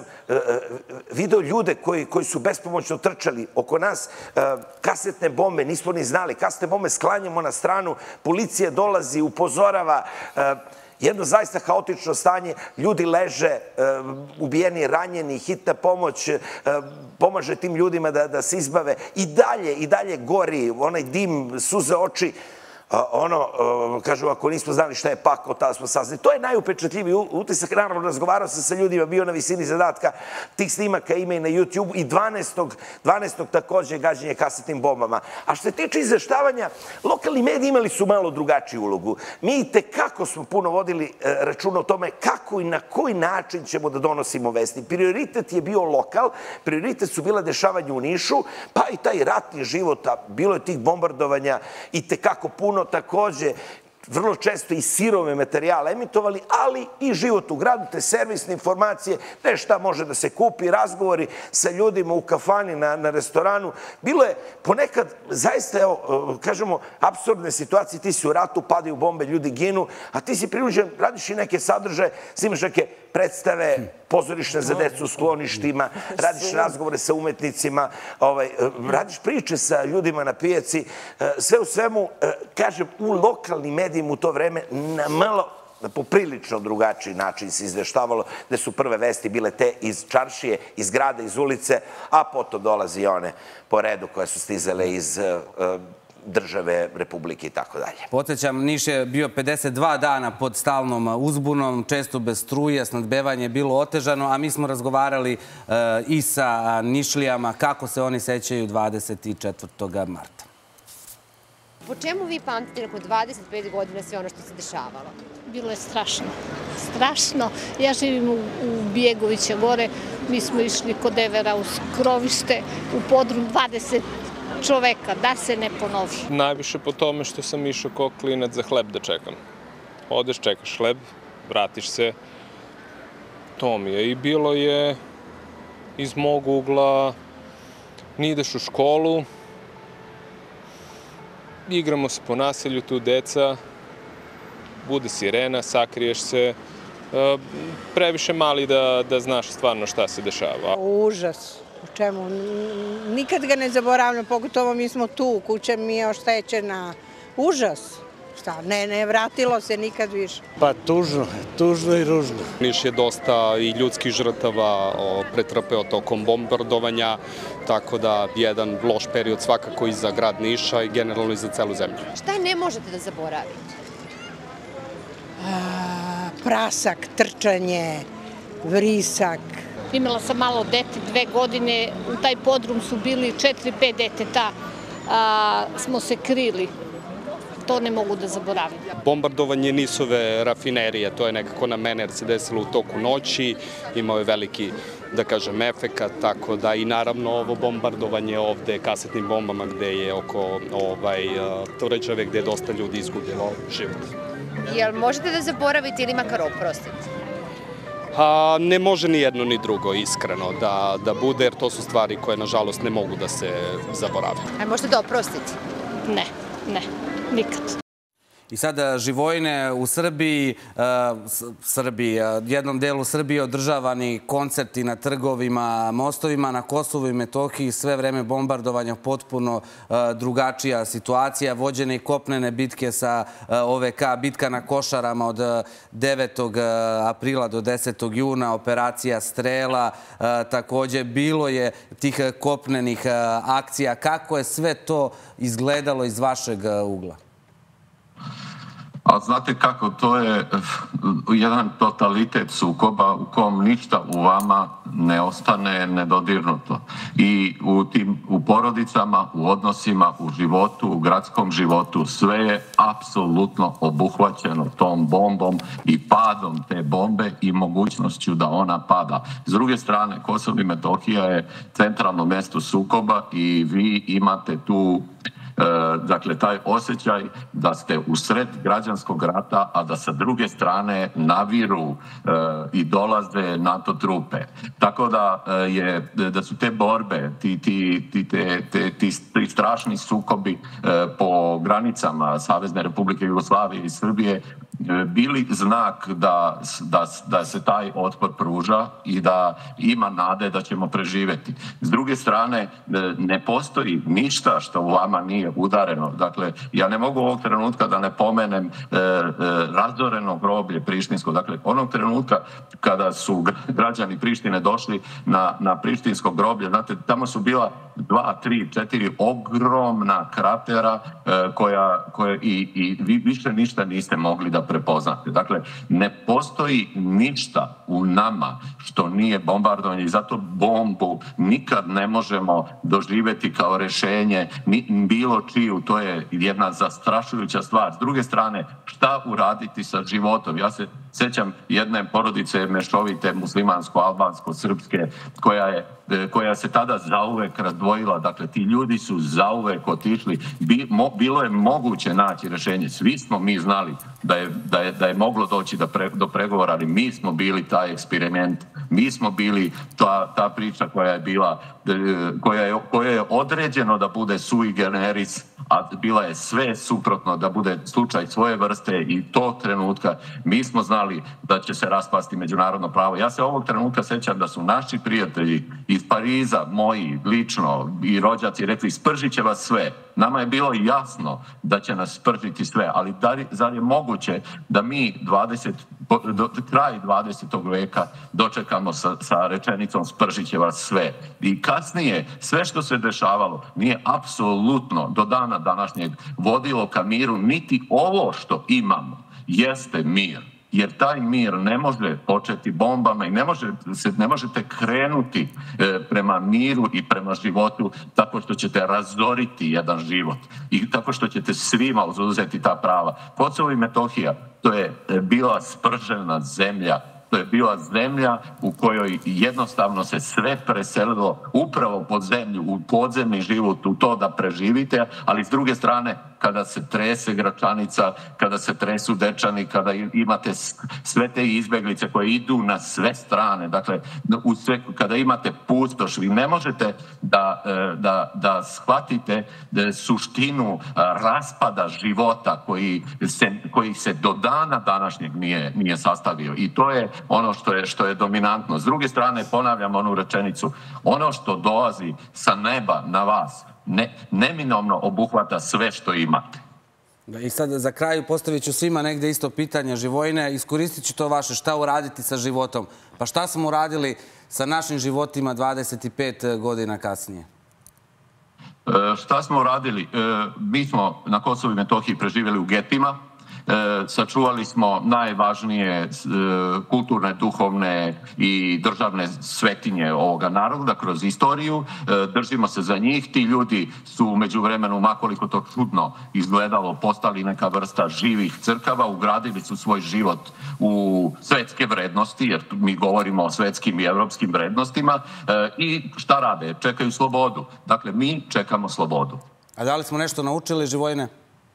E: video ljude koji su bespomoćno trčali oko nas, kasetne bombe, nismo ni znali, kasetne bombe sklanjaju stanjemo na stranu, policija dolazi, upozorava, jedno zaista haotično stanje, ljudi leže, ubijeni, ranjeni, hitna pomoć pomaže tim ljudima da se izbave. I dalje, i dalje gori, onaj dim, suze oči. Ono, kažu, ako nismo znali šta je pakao, tada smo saznali. To je najupečatljiviji utisak. Naravno, razgovarao sam sa ljudima, bio na visini zadatka. Tih snimaka ima i na YouTube. I dvanaestog takođe gađenje kasetnim bombama. A što se tiče izveštavanja, lokalni mediji imali su malo drugačiju ulogu. Mi i tekako smo puno vodili računa o tome kako i na koji način ćemo da donosimo vesti. Prioritet je bio lokal, prioritet su bila dešavanja u Nišu, pa i taj ratni život, bilo je tih bombardovanja i tekako puno. Takođe, vrlo često i sirove materijale emitovali, ali i život u gradu, te servisne informacije, ne šta može da se kupi, razgovori sa ljudima u kafani, na restoranu. Bilo je ponekad, zaista, evo, kažemo, apsurdne situacije, ti si u ratu, padaju bombe, ljudi ginu, a ti si prinuđen, radiš i neke sadržaje, snimaš neke predstave, pozorišne za decu u skloništima, radiš razgovore sa umetnicima, radiš priče sa ljudima na pijaci, sve u svemu, kažem, u lokalnim medijima u to vreme na malo, na poprilično drugačiji način se izveštavalo, gde su prve vesti bile te iz čaršije, iz grada, iz ulice, a potom dolazi i one po redu koje su stizale iz države, republike i tako dalje.
A: Podsjećam, Niš je bio pedeset dva dana pod stalnom uzbunom, često bez struje, snadbevanje je bilo otežano, a mi smo razgovarali i sa Nišlijama kako se oni sećaju dvadeset četvrtog marta.
F: Po čemu vi pamtite nakon dvadeset pet godina sve ono što se dešavalo?
K: Bilo je strašno. Strašno. Ja živim u Bjegovića gore. Mi smo išli kod Evera u skrovište, u podrum dvadeset čoveka, da se ne ponovi.
L: Najviše po tome što sam išao kao klinac za hleb da čekam. Odeš, čekaš hleb, vratiš se. To mi je. I bilo je iz mog ugla, ni ideš u školu, igramo se po naselju, tu deca, bude sirena, sakriješ se, previše mali da znaš stvarno šta se dešava.
M: Užas, u čemu, nikad ga ne zaboravljam, pogotovo mi smo tu, kuća mi je oštećena, užas. Šta, ne, ne, vratilo se nikad više.
N: Pa tužno, tužno i ružno.
L: Niš je dosta i ljudskih žrtava pretrpeo tokom bombardovanja, tako da jedan loš period svakako i za grad Niša i generalno i za celu zemlju.
F: Šta ne možete da zaboravite?
M: Prasak, trčanje, vrisak.
K: Imala sam malo dete, dve godine, u taj podrum su bili četiri, pet deteta, smo se krili. To ne mogu da zaboravim.
L: Bombardovanje Nisove rafinerije, to je nekako na mene jer se desilo u toku noći, imao je veliki, da kažem, efekat, tako da i naravno ovo bombardovanje ovde kasetnim bombama gde je oko tvrđave gde je dosta ljudi izgubilo život.
F: Jel možete da zaboravite ili makar oprostite?
L: Ne može ni jedno ni drugo, iskreno, da bude, jer to su stvari koje, nažalost, ne mogu da se zaborave.
F: A možete da oprostite?
K: Ne, ne. Nikad.
A: I sada Živojine u Srbiji, Srbiji, jednom delu Srbije održavani koncerti na trgovima, mostovima, na Kosovu i Metohiji, sve vreme bombardovanja, potpuno drugačija situacija, vođene i kopnene bitke sa O V K, bitka na Košarama od devetog aprila do desetog juna, operacija Strela, takođe bilo je tih kopnenih akcija. Kako je sve to izgledalo iz vašeg ugla?
C: A znate kako, to je jedan totalitet sukoba u kom ništa u vama ne ostane nedodirnuto. I u tim, u porodicama, u odnosima, u životu, u gradskom životu, sve je apsolutno obuhvaćeno tom bombom i padom te bombe i mogućnošću da ona pada. S druge strane, Kosovo i Metohija je centralno mesto sukoba i vi imate tu dakle, taj osjećaj da ste u sred građanskog rata, a da sa druge strane naviru i dolaze NATO trupe. Tako da je, da su te borbe, ti, ti, ti, ti, ti, ti strašni sukobi po granicama Savezne Republike Jugoslavije i Srbije bili znak da, da, da se taj otpor pruža i da ima nade da ćemo preživjeti. S druge strane, ne postoji ništa što u vama nije udareno. Dakle, ja ne mogu ovog trenutka da ne pomenem e, e, razoreno groblje Prištinsko. Dakle, onog trenutka kada su građani Prištine došli na, na Prištinsko groblje, znate, tamo su bila dva, tri, četiri ogromna kratera e, koja, koja i, i vi više ništa niste mogli da prepoznate. Dakle, ne postoji ništa u nama što nije bombardovanje i zato bombu nikad ne možemo doživjeti kao rješenje ni bilo čiju. To je jedna zastrašujuća stvar. S druge strane, šta uraditi sa životom? Ja se sjećam jedne porodice mešovite muslimansko-albansko-srpske koja je koja se tada zauvek razdvojila. Dakle, ti ljudi su zauvek otišli. Bilo je moguće naći rješenje. Svi smo mi znali da je, da je, da je moglo doći do, pre, do pregovora, ali mi smo bili taj eksperiment. Mi smo bili ta, ta priča koja je bila, koja je, koja je određeno da bude sui generis, a bila je sve suprotno, da bude slučaj svoje vrste i tog trenutka mi smo znali da će se raspasti međunarodno pravo. Ja se ovog trenutka sjećam da su naši prijatelji iz Pariza, moji, lično, i rođaci rekli spržit će vas sve. Nama je bilo jasno da će nas spržiti sve, ali zar je moguće da mi dvadeset, do, kraj dvadesetog veka dočekamo sa, sa rečenicom spržit će vas sve. I kasnije sve što se dešavalo nije apsolutno do dana današnjeg vodilo ka miru, niti ovo što imamo jeste mir. Jer taj mir ne može početi bombama i ne, može, se, ne možete krenuti e, prema miru i prema životu tako što ćete razoriti jedan život i tako što ćete svima uzeti ta prava. Kosovo i Metohija, to je bila spržena zemlja. To je bila zemlja u kojoj jednostavno se sve preselilo upravo pod zemlju, u podzemni život, u to da preživite, ali s druge strane, kada se trese Gračanica, kada se tresu Dečani, kada imate sve te izbjeglice koje idu na sve strane, dakle, u sve, kada imate pustoš, vi ne možete da, da, da shvatite da suštinu raspada života koji se, koji se do dana današnjeg nije, nije sastavio. I to je ono što je, što je dominantno. S druge strane, ponavljam onu rečenicu, ono što dolazi sa neba na vas, Ne, neminovno obuhvata sve što imate.
A: Da, i sad za kraju postavit ću svima negde isto pitanje, Živojine, iskoristit ću to vaše, šta uraditi sa životom? Pa šta smo uradili sa našim životima dvadeset pet godina kasnije?
C: E, šta smo uradili? E, mi smo na Kosovu i Metohiji preživjeli u getima. E, sačuvali smo najvažnije e, kulturne, duhovne i državne svetinje ovoga naroda kroz istoriju. E, držimo se za njih. Ti ljudi su u međuvremenu, makoliko to čudno izgledalo, postali neka vrsta živih crkava, ugradili su svoj život u svetske vrednosti, jer mi govorimo o svetskim i evropskim vrednostima. E, I šta rade? Čekaju slobodu. Dakle, mi čekamo slobodu.
A: A da li smo nešto naučili, Živojine?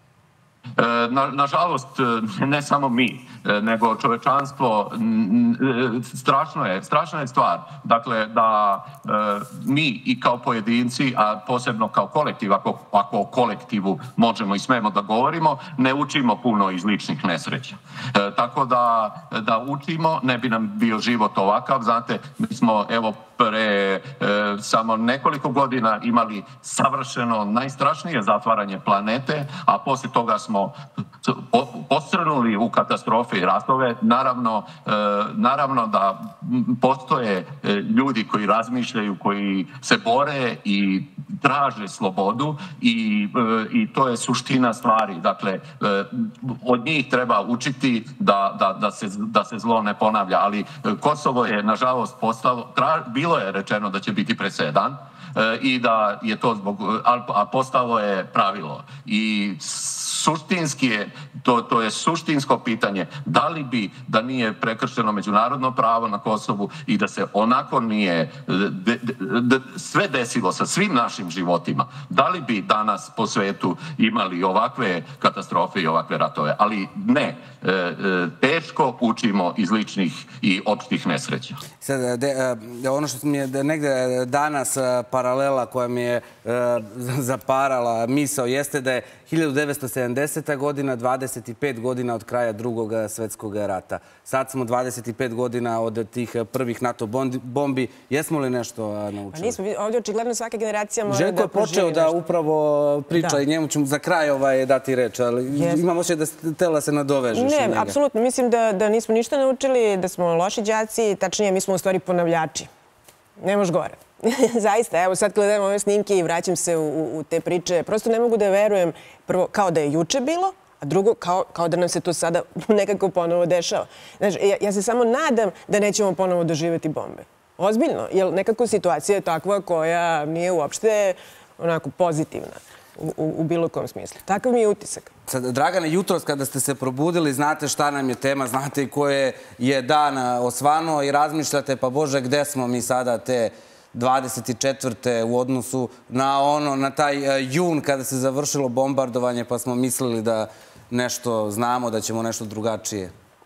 C: Na, nažalost, ne samo mi, nego čovečanstvo, strašno je, strašna je stvar. Dakle, da mi i kao pojedinci, a posebno kao kolektiv, ako, ako o kolektivu možemo i smemo da govorimo, ne učimo puno iz ličnih nesreća. E, tako da, da učimo, ne bi nam bio život ovakav. Znate, mi smo, evo, pre e, samo nekoliko godina imali savršeno najstrašnije zatvaranje planete, a poslije toga smo postrnuli u katastrofe i ratove. Naravno, e, naravno da postoje ljudi koji razmišljaju, koji se bore i traže slobodu i, e, i to je suština stvari. Dakle, e, od njih treba učiti da, da, da, se, da se zlo ne ponavlja, ali Kosovo je, nažalost, postalo, tra, bilo je rečeno da će biti presedan e, i da je to zbog, a postalo je pravilo. I suštinski je, to, to je suštinsko pitanje, da li bi, da nije prekršeno međunarodno pravo na Kosovu i da se onako nije de, de, de, sve desilo sa svim našim životima, da li bi danas po svetu imali ovakve katastrofe i ovakve ratove? Ali ne, e, e, teško učimo iz ličnih i opštih nesreća.
A: Sad, de, de, ono što mi je negde danas paralela koja mi je e, zaparala misao jeste da je hiljadu devetsto sedamdeset sedamdeseta godina, dvadeset pet godina od kraja drugog svetskog rata. Sad smo dvadeset pet godina od tih prvih NATO bombi. Jesmo li nešto naučili?
B: Pa nismo. Ovdje očigledno svaka generacija mora da
A: Željko je počeo da upravo priča i njemu ćemo za kraj dati reč, ali imamo osjećaj da ste htjela se nadovežeš.
B: Ne, apsolutno. Mislim da nismo ništa naučili, da smo loši đaci, tačnije mi smo u stvari ponavljači. Ne može gore. Zaista, evo sad gledam ove snimke i vraćam se u te priče. Prosto ne mogu da verujem, prvo, kao da je juče bilo, a drugo, kao da nam se to sada nekako ponovo dešava. Znači, ja se samo nadam da nećemo ponovo doživjeti bombe. Ozbiljno, jer nekako situacija je takva koja nije uopšte onako pozitivna u bilo kom smislu. Takav mi je utisak.
A: Dragane, jutros kada ste se probudili, znate šta nam je tema, znate i koje je dan osvanuo i razmišljate, pa Bože, gde smo mi sada te dvadeset četvrte u odnosu na ono, na taj jun kada se završilo bombardovanje, pa smo mislili da nešto znamo, da ćemo nešto drugačije.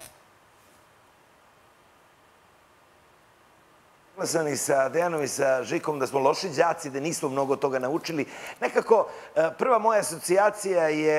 E: Sam i sa Dejanom i sa Žikom da smo loši đaci, da nismo mnogo toga naučili. Nekako, prva moja asocijacija je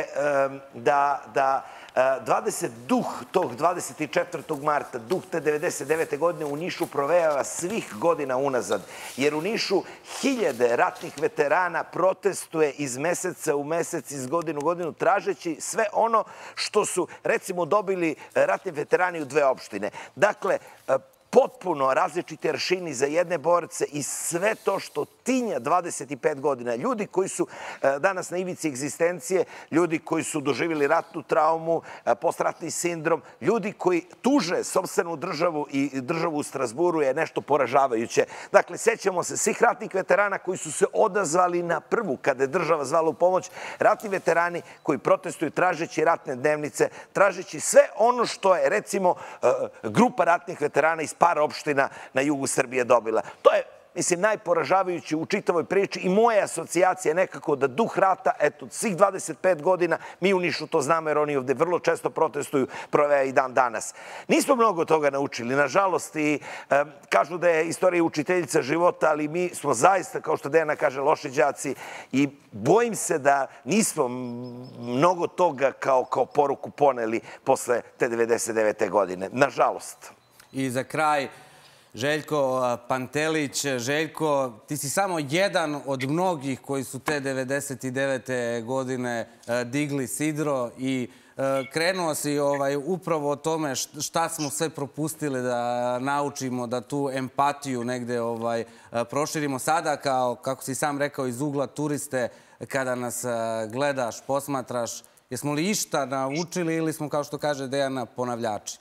E: da duh tog dvadeset četvrtog marta, duh te devedeset devete godine u Nišu provejava svih godina unazad. Jer u Nišu hiljade ratnih veterana protestuje iz meseca u mesec, iz godinu u godinu, tražeći sve ono što su, recimo, dobili ratni veterani u dve opštine. Dakle, potpuno različiti aršini za jedne borce i sve to što tinja dvadeset pet godina. Ljudi koji su danas na ivici egzistencije, ljudi koji su doživjeli ratnu traumu, postratni sindrom, ljudi koji tuže sopstvenu državu i državu u Strasburu je nešto poražavajuće. Dakle, sećamo se svih ratnih veterana koji su se odazvali na prvu kada je država zvala u pomoć. Ratni veterani koji protestuju tražeći ratne dnevnice, tražeći sve ono što je, recimo, grupa ratnih veterana iz par opština na jugu Srbije dobila. To je, mislim, najporažavajuće u čitavoj priči i moja asocijacija je nekako da duh rata, eto, svih dvadeset pet godina, mi u Nišu to znamo jer oni ovde vrlo često protestuju, proveja i dan danas. Nismo mnogo toga naučili, nažalost, i kažu da je istorija učiteljica života, ali mi smo zaista, kao što Dejana kaže, loši đaci i bojim se da nismo mnogo toga kao poruku poneli posle te devedeset devete godine. Nažalost.
A: I za kraj, Željko Pantelić. Željko, ti si samo jedan od mnogih koji su te devedeset devete godine digli sidro i krenuo si upravo o tome šta smo sve propustili da naučimo, da tu empatiju negde proširimo. Sada, kako si sam rekao, iz ugla turiste, kada nas gledaš, posmatraš, jesmo li išta naučili ili smo, kao što kaže Dejana, ponavljači?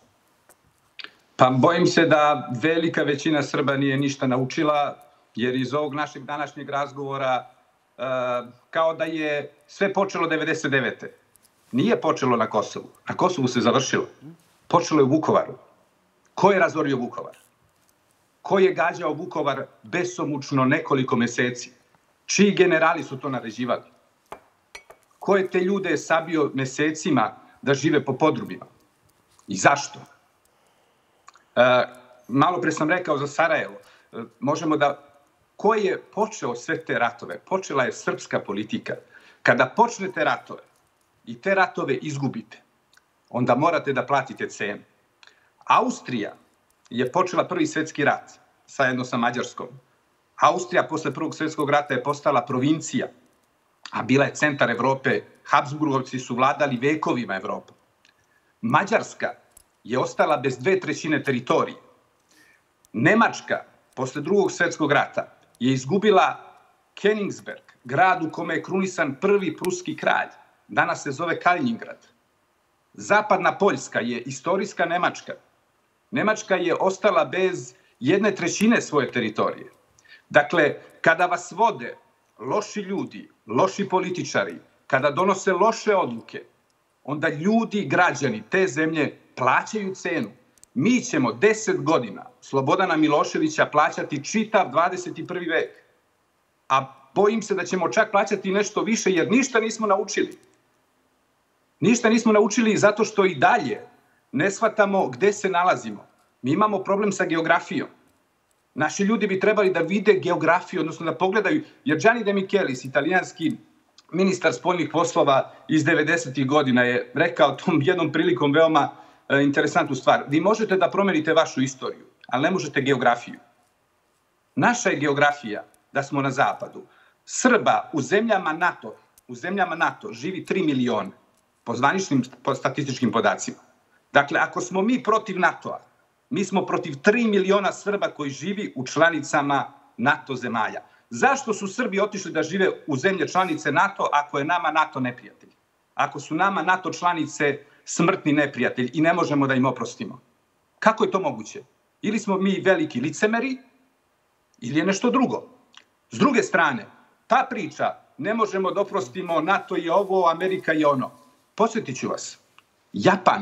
D: Pa bojim se da velika većina Srba nije ništa naučila, jer iz ovog našeg današnjeg razgovora kao da je sve počelo devedeset devete. Nije počelo na Kosovu. Na Kosovu se završilo. Počelo je u Vukovaru. Ko je razorio Vukovar? Ko je gađao Vukovar besomučno nekoliko meseci? Čiji generali su to naređivali? Ko je te ljude sabio mesecima da žive po podrumima? I zašto? Malo pre sam rekao za Sarajevo. Možemo da... Ko je počeo sve te ratove? Počela je srpska politika. Kada počnete ratove i te ratove izgubite, onda morate da platite cenu. Austrija je počela Prvi svetski rat zajedno sa Mađarskom. Austrija posle Prvog svetskog rata je postala provincija, a bila je centar Evrope. Habsburgovci su vladali vekovima Evropa. Mađarska je ostala bez dve trećine teritorije. Nemačka posle Drugog svetskog rata je izgubila Königsberg, grad u kome je krunisan prvi pruski kralj. Danas se zove Kaliningrad. Zapadna Poljska je istorijska Nemačka. Nemačka je ostala bez jedne trećine svoje teritorije. Dakle, kada vas vode loši ljudi, loši političari, kada donose loše odluke, onda ljudi, građani te zemlje plaćaju cenu. Mi ćemo deset godina Slobodana Miloševića plaćati čitav dvadeset prvi vek. A bojim se da ćemo čak plaćati nešto više jer ništa nismo naučili. Ništa nismo naučili zato što i dalje ne shvatamo gde se nalazimo. Mi imamo problem sa geografijom. Naši ljudi bi trebali da vide geografiju, odnosno da pogledaju, jer Gianni De Michelis, italijanski ministar spoljnih poslova iz devedesetih godina je rekao tom jednom prilikom veoma interesantnu stvar. Vi možete da promenite vašu istoriju, ali ne možete geografiju. Naša je geografija da smo na zapadu. Srba u zemljama NATO, u zemljama NATO živi tri miliona po zvaničnim statističkim podacima. Dakle, ako smo mi protiv NATO-a, mi smo protiv tri miliona Srba koji živi u članicama NATO zemalja. Zašto su Srbi otišli da žive u zemlje članice NATO ako je nama NATO neprijatelj? Ako su nama NATO članice smrtni neprijatelj i ne možemo da im oprostimo? Kako je to moguće? Ili smo mi veliki licemeri, ili je nešto drugo. S druge strane, ta priča, ne možemo da oprostimo, NATO je ovo, Amerika je ono. Podsjetit ću vas, Japan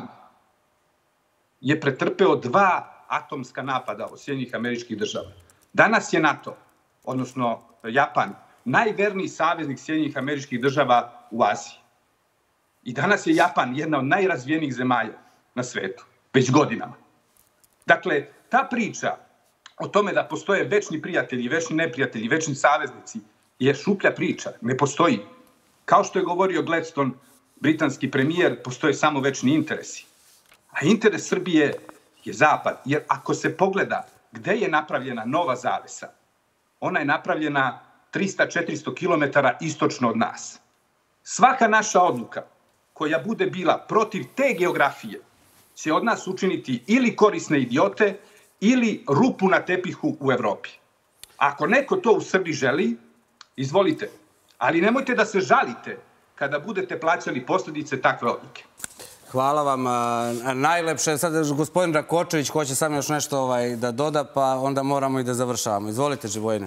D: je pretrpeo dva atomska napada od Sjedinjenih Američkih Država. Danas je NATO, odnosno Japan, najverniji saveznik Sjedinjenih Američkih Država u Aziji. I danas je Japan jedna od najrazvijenijih zemalja na svetu, već godinama. Dakle, ta priča o tome da postoje večni prijatelji, večni neprijatelji, večni saveznici je šuplja priča, ne postoji. Kao što je govorio Gladstone, britanski premijer, postoje samo večni interesi. A interes Srbije je zapad, jer ako se pogleda gde je napravljena nova zavesa, ona je napravljena trista do četiristo kilometara istočno od nas. Svaka naša odluka koja bude bila protiv te geografije će od nas učiniti ili korisne idiote ili rupu na tepihu u Evropi. Ako neko to u Srbiji želi, izvolite. Ali nemojte da se žalite kada budete plaćali posljedice takve odluke.
A: Hvala vam. Najlepše. Sad gospodin Rakočević hoće sam još nešto da doda, pa onda moramo i da završavamo. Izvolite, Živojine.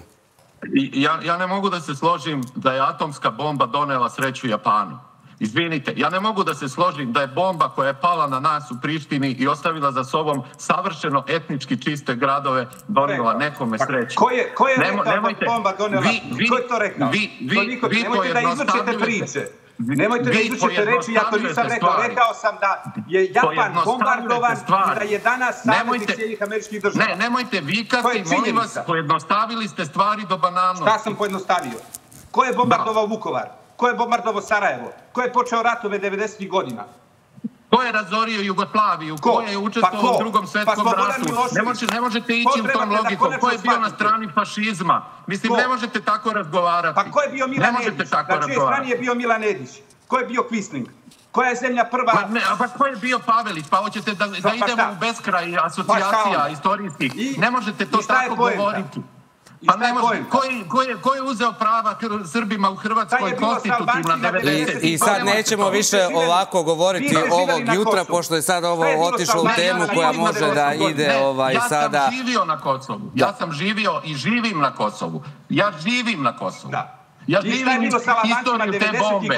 O: Ja ne mogu da se složim da je atomska bomba donela sreću Japanu. Izvinite, ja ne mogu da se složim da je bomba koja je pala na nas u Prištini i ostavila za sobom savršeno etnički čiste gradove donela nekome sreću.
D: Ko je rekao da bomba donela? Ko je to rekao? Nemojte da izvrćete priče. Nemojte da izvrćete reči, ja to nisam rekao. Rekao sam da je Japan bombardovan i da je danas saveznik Sjedinjenih Američkih Država.
O: Ne, nemojte vikati, molim vas, pojednostavili ste stvari do banalnosti.
D: Šta sam pojednostavio? Ko je bombardovao Vukovar? Ko je bombardovao Sarajevo? Ko je počeo ratove devedesetih godina?
O: Ko je razorio Jugoslaviju? Ko je učestvovao u drugom svetskom ratu? Ne možete ići u tom logikom. Ko je bio na strani fašizma? Mislim, ne možete tako razgovarati.
D: Pa ko je bio Milan Nedić? Na čijoj strani je bio Milan Nedić? Ko je bio Quisling? Koja je zemlja prva?
O: Pa ko je bio Pavelić? Pa hoćete da idemo u beskraj asocijacija istorijskih? Ne možete to tako govoriti. Pa ne može. Ko je uzeo prava Srbima u Hrvatskoj konstitutivna devedesetih?
A: I sad nećemo više ovako govoriti ovog jutra, pošto je sad ovo otišlo u temu koja može da ide sada...
O: Ja sam živio na Kosovu. Ja sam živio i živim na Kosovu. Ja živim na Kosovu. Ja živim istoriju te bombe.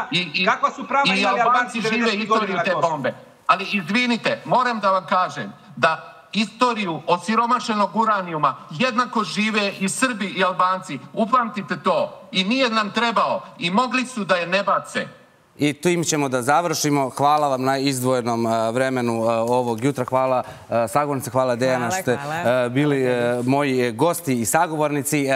O: I Albanci žive istoriju te bombe. Ali izvinite, moram da vam kažem da istoriju osiromašenog uranijuma jednako žive i Srbi i Albanci. Upamtite to. I nije nam trebao. I mogli su da je ne bace.
A: I tim ćemo da završimo. Hvala vam na izdvojenom vremenu ovog jutra. Hvala sagovornice, hvala Dejana što ste bili moji gosti i sagovornici.